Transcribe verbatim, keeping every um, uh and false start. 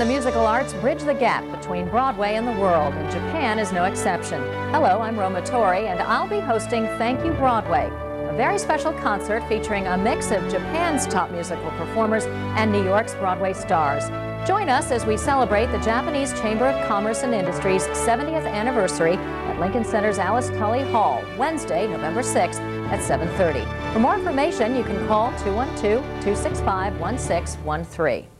the musical arts bridge the gap between Broadway and the world, and Japan is no exception. Hello, I'm Roma Torre, and I'll be hosting Thank You Broadway, a very special concert featuring a mix of Japan's top musical performers and New York's Broadway stars. Join us as we celebrate the Japanese Chamber of Commerce and Industry's seventieth anniversary at Lincoln Center's Alice Tully Hall, Wednesday, November sixth at seven thirty. For more information, you can call two one two, two six five, one six one three.